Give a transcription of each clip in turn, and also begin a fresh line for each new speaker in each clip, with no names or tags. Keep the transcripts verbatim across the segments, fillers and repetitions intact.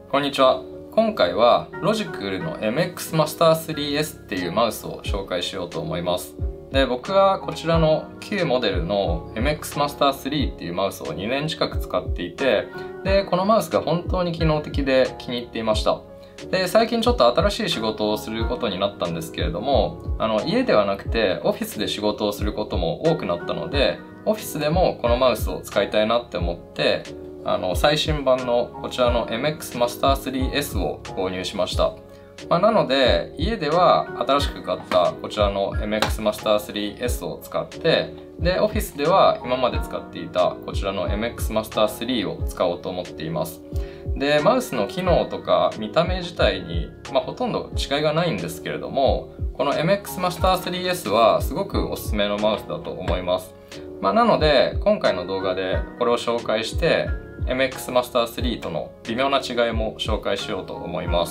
こんにちは。今回はロジクールの エムエックス マスター スリーエス っていうマウスを紹介しようと思います。で、僕はこちらの旧モデルの エムエックス マスター スリーっていうマウスをにねん近く使っていて、で、このマウスが本当に機能的で気に入っていました。で、最近ちょっと新しい仕事をすることになったんですけれども、あの、家ではなくてオフィスで仕事をすることも多くなったので、オフィスでもこのマウスを使いたいなって思って、あの、最新版のこちらの エムエックス マスター スリーエス を購入しました。まあ、なので、家では新しく買ったこちらの エムエックス マスター スリーエス を使って、で、オフィスでは今まで使っていたこちらの エムエックス マスター スリーを使おうと思っています。で、マウスの機能とか見た目自体に、まあ、ほとんど違いがないんですけれども、この エムエックス マスター スリーエス はすごくおすすめのマウスだと思います。まあ、なので、今回の動画でこれを紹介して、エムエックス マスター スリーとの微妙な違いも紹介しようと思います。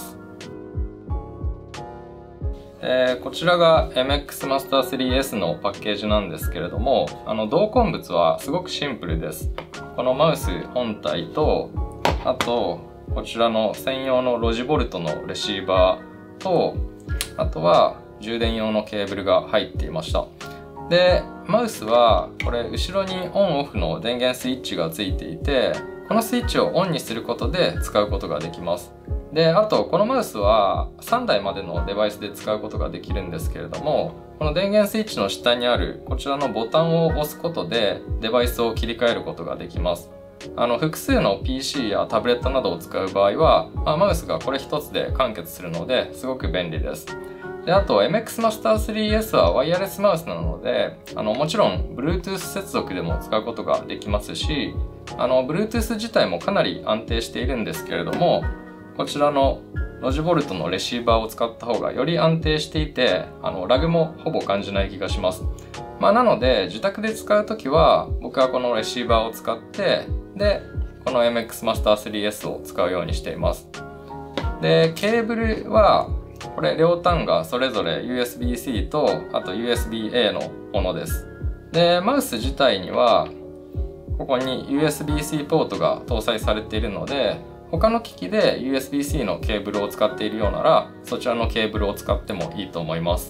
えー、こちらが エムエックス マスター スリーエス のパッケージなんですけれども、あの同梱物はすごくシンプルです。このマウス本体と、あとこちらの専用のロジボルトのレシーバーと、あとは充電用のケーブルが入っていました。で、マウスはこれ後ろにオンオフの電源スイッチがついていて、このスイッチをオンにすることで使うことができます。で、あとこのマウスはさんだいまでのデバイスで使うことができるんですけれども、この電源スイッチの下にあるこちらのボタンを押すことでデバイスを切り替えることができます。あの複数の ピーシー やタブレットなどを使う場合は、まあ、マウスがこれ一つで完結するのですごく便利です。で、あと エムエックス マスター スリーエス はワイヤレスマウスなので、あのもちろん Bluetooth 接続でも使うことができますし、あの Bluetooth 自体もかなり安定しているんですけれども、こちらのロジボルトのレシーバーを使った方がより安定していて、あのラグもほぼ感じない気がします。まあ、なので自宅で使うときは僕はこのレシーバーを使って、でこの エムエックス マスター スリーエス を使うようにしています。で、ケーブルはこれ両端がそれぞれ ユーエスビーシー とあと ユーエスビーエー のものです。で、マウス自体にはここに ユーエスビーシー ポートが搭載されているので、他の機器で ユーエスビーシー のケーブルを使っているようなら、そちらのケーブルを使ってもいいと思います。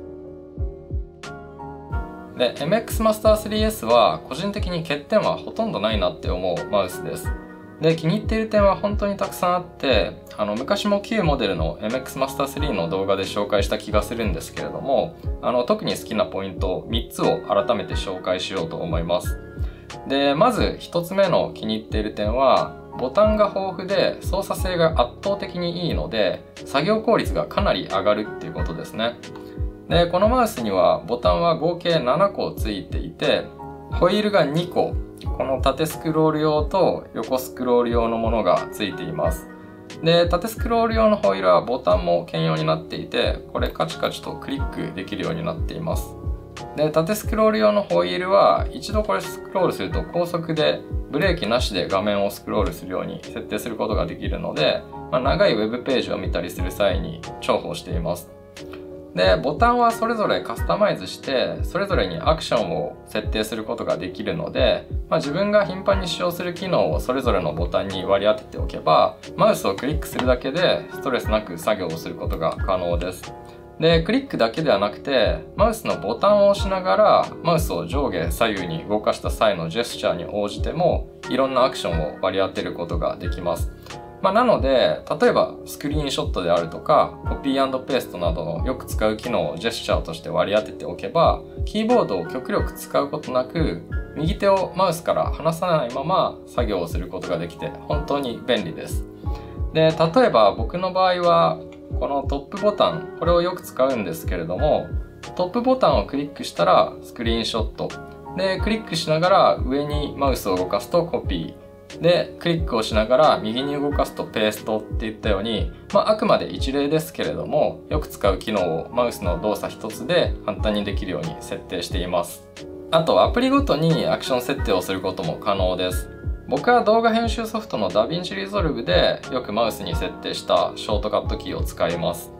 で、エムエックス マスター スリーエス は個人的に欠点はほとんどないなって思うマウスです。で、気に入っている点は本当にたくさんあって、あの昔も旧モデルの エムエックス マスター スリーの動画で紹介した気がするんですけれども、あの特に好きなポイントみっつを改めて紹介しようと思います。で、まずひとつめの気に入っている点は、ボタンが豊富で操作性が圧倒的にいいので、作業効率がかなり上がるっていうことですね。で、このマウスにはボタンは合計ななこついていて、ホイールがにこ、この縦スクロール用と横スクロール用のものがついています。で、縦スクロール用のホイールはボタンも兼用になっていて、これカチカチとクリックできるようになっています。で、縦スクロール用のホイールは一度これスクロールすると高速でブレーキなしで画面をスクロールするように設定することができるので、まあ、長いウェブページを見たりする際に重宝しています。で、ボタンはそれぞれカスタマイズして、それぞれにアクションを設定することができるので、まあ、自分が頻繁に使用する機能をそれぞれのボタンに割り当てておけば、マウスをクリックするだけでストレスなく作業をすることが可能です。で、クリックだけではなくて、マウスのボタンを押しながら、マウスを上下左右に動かした際のジェスチャーに応じても、いろんなアクションを割り当てることができます。まあ、なので、例えばスクリーンショットであるとか、コピー&ペーストなどのよく使う機能をジェスチャーとして割り当てておけば、キーボードを極力使うことなく、右手をマウスから離さないまま作業をすることができて、本当に便利です。で、例えば僕の場合は、このトップボタン、これをよく使うんですけれども、トップボタンをクリックしたらスクリーンショット。で、クリックしながら上にマウスを動かすとコピー。で、クリックをしながら右に動かすとペーストっていったように、まあ、あくまで一例ですけれども、よく使う機能をマウスの動作一つで簡単にできるように設定しています。あと、アプリごとにアクション設定をすることも可能です。僕は動画編集ソフトの ダヴィンチ リゾルブでよくマウスに設定したショートカットキーを使います。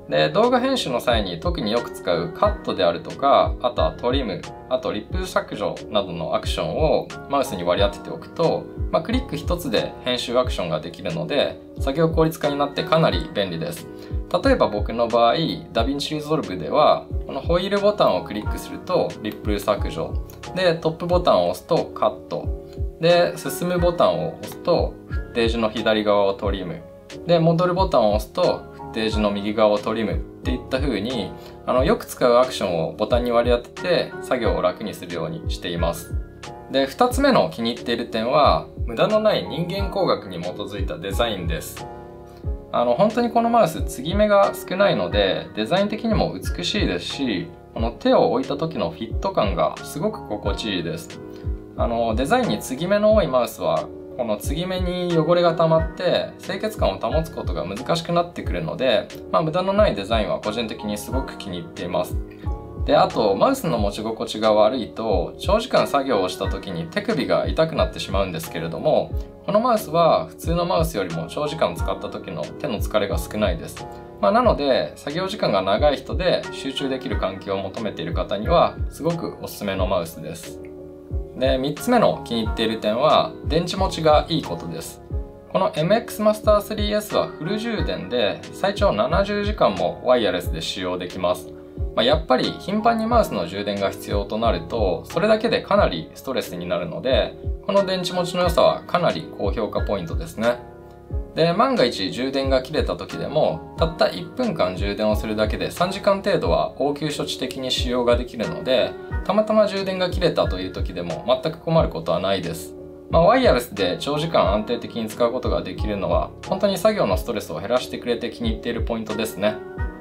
で、動画編集の際に特によく使うカットであるとか、あとはトリム、あとリップ削除などのアクションをマウスに割り当てておくと、まあ、クリック一つで編集アクションができるので、作業効率化になってかなり便利です。例えば僕の場合、ダヴィンチリゾルブでは、このホイールボタンをクリックするとリップ削除、で、トップボタンを押すとカット、で、進むボタンを押すとフッテージの左側をトリム、で、戻るボタンを押すとフッテージの右側をトリムっていった風に、あの、よく使うアクションをボタンに割り当てて作業を楽にするようにしています。で、ふたつめの気に入っている点は、無駄のない人間工学に基づいたデザインです。あの、本当にこのマウス継ぎ目が少ないので、デザイン的にも美しいですし、この手を置いた時のフィット感がすごく心地いいです。あの、デザインに継ぎ目の多いマウスは、この継ぎ目に汚れが溜まって清潔感を保つことが難しくなってくるので、まあ、無駄のないデザインは個人的にすごく気に入っています。で、あと、マウスの持ち心地が悪いと、長時間作業をした時に手首が痛くなってしまうんですけれども、このマウスは普通のマウスよりも長時間使った時の手の疲れが少ないです。まあ、なので、作業時間が長い人で集中できる環境を求めている方には、すごくおすすめのマウスです。で、みっつめの気に入っている点は、電池持ちがいいことです。この エムエックス Master スリーエス はフル充電で、最長ななじゅうじかんもワイヤレスで使用できます。まあ、やっぱり頻繁にマウスの充電が必要となると、それだけでかなりストレスになるので、この電池持ちの良さはかなり高評価ポイントですね。で、万が一充電が切れた時でも、たったいっぷんかん充電をするだけでさんじかん程度は応急処置的に使用ができるので、たまたま充電が切れたという時でも全く困ることはないです。まあ、ワイヤレスで長時間安定的に使うことができるのは、本当に作業のストレスを減らしてくれて気に入っているポイントですね。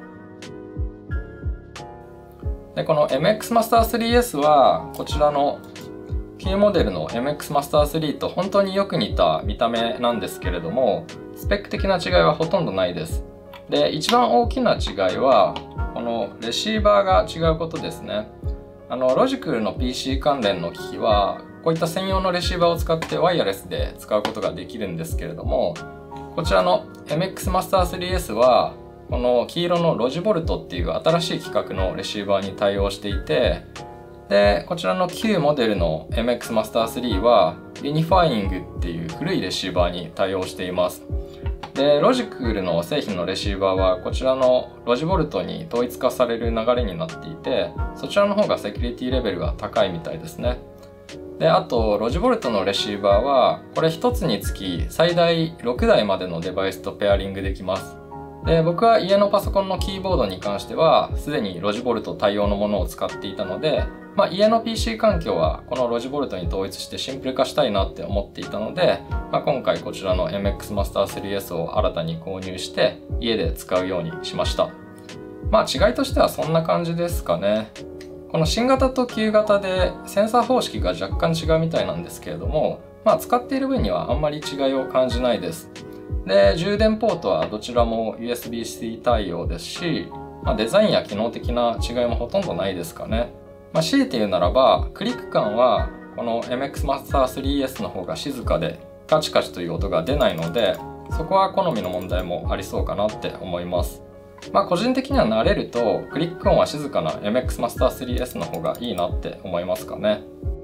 で、この エムエックス Master スリーエス は、こちらの旧モデルの エムエックス Master スリーと本当によく似た見た目なんですけれども、スペック的な違いはほとんどないです。で、一番大きな違いは、このレシーバーが違うことですね。あの、ロジクールの ピーシー 関連の機器は、こういった専用のレシーバーを使ってワイヤレスで使うことができるんですけれども、こちらの エムエックス Master スリーエス は、この黄色のロジボルトっていう新しい規格のレシーバーに対応していて、で、こちらの旧モデルの エムエックス Master スリーはユニファイングっていう古いレシーバーに対応しています。で、ロジクールの製品のレシーバーはこちらのロジボルトに統一化される流れになっていて、そちらの方がセキュリティレベルが高いみたいですね。で、あと、ロジボルトのレシーバーは、これ一つにつき最大ろくだいまでのデバイスとペアリングできます。で、僕は家のパソコンのキーボードに関しては、すでにロジボルト対応のものを使っていたので、まあ、家の ピーシー 環境はこのロジボルトに統一してシンプル化したいなって思っていたので、まあ、今回こちらの エムエックス Master スリーエス を新たに購入して家で使うようにしました。まあ違いとしてはそんな感じですかね。この新型と旧型でセンサー方式が若干違うみたいなんですけれども、まあ使っている分にはあんまり違いを感じないです。で、充電ポートはどちらも ユーエスビーシー 対応ですし、まあ、デザインや機能的な違いもほとんどないですかね。まあ、強いて言うならば、クリック感はこの エムエックス Master スリーエス の方が静かでカチカチという音が出ないので、そこは好みの問題もありそうかなって思います。まあ個人的には慣れるとクリック音は静かな エムエックス Master スリーエス の方がいいなって思いますかね。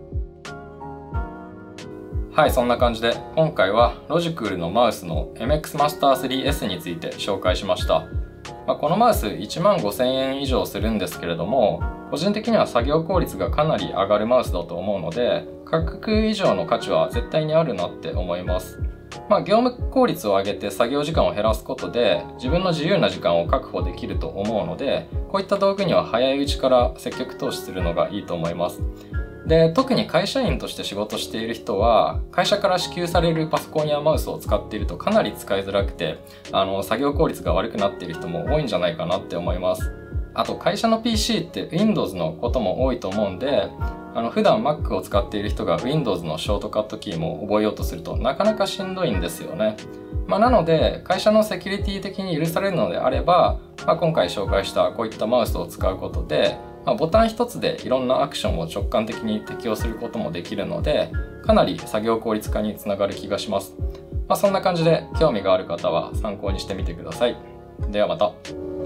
はい、そんな感じで今回はロジクールのマウスの エムエックス Master スリーエス について紹介しました。まあ、このマウスいちまんごせんえん以上するんですけれども、個人的には作業効率がかなり上がるマウスだと思うので、価格以上の価値は絶対にあるなって思います。まあ、業務効率を上げて作業時間を減らすことで自分の自由な時間を確保できると思うので、こういった道具には早いうちから積極投資するのがいいと思います。で、特に会社員として仕事している人は、会社から支給されるパソコンやマウスを使っているとかなり使いづらくて、あの、作業効率が悪くなっている人も多いんじゃないかなって思います。あと、会社の ピーシー って Windows のことも多いと思うんで、あの、普段 Mac を使っている人が Windows のショートカットキーも覚えようとするとなかなかしんどいんですよね。まあ、なので、会社のセキュリティ的に許されるのであれば、まあ、今回紹介したこういったマウスを使うことで、まあ、ボタン一つでいろんなアクションを直感的に適用することもできるので、かなり作業効率化につながる気がします。まあ、そんな感じで興味がある方は参考にしてみてください。ではまた。